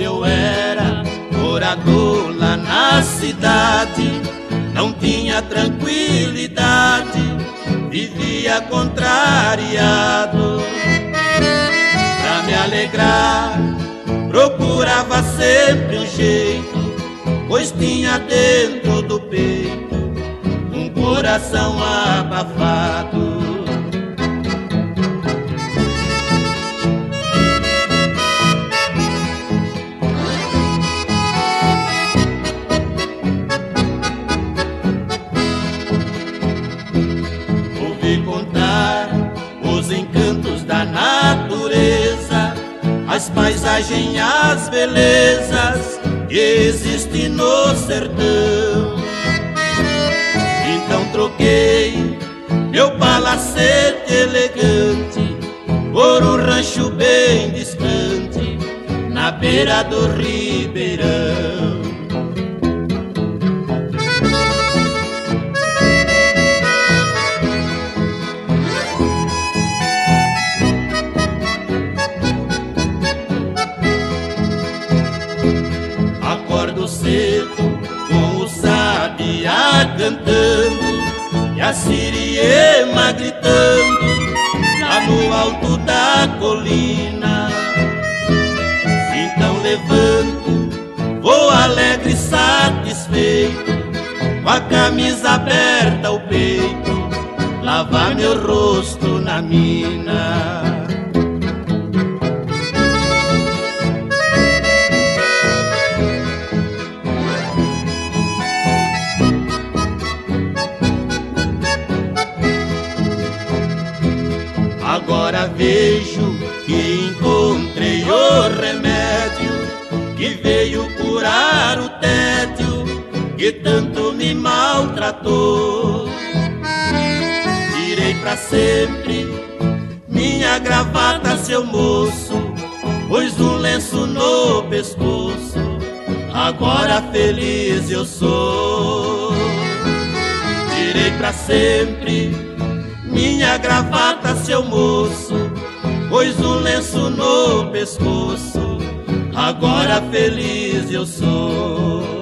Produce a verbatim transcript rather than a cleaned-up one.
Quando eu era morador lá na cidade, não tinha tranquilidade, vivia contrariado. Pra me alegrar, procurava sempre um jeito, pois tinha dentro do peito um coração abafado. Contar os encantos da natureza, as paisagens, as belezas que existem no sertão. Então troquei meu palacete elegante por um rancho bem distante, na beira do ribeirão. Acordo cedo com o sabiá cantando e a siriema gritando lá no alto da colina. Então levanto, vou alegre e satisfeito, com a camisa aberta ao peito, lavar meu rosto na mina. Agora vejo que encontrei o remédio que veio curar o tédio que tanto me maltratou. Tirei pra sempre minha gravata, seu moço, pus um lenço no pescoço, agora feliz eu sou. Tirei pra sempre minha gravata, seu moço, pôs um lenço no pescoço, agora feliz eu sou.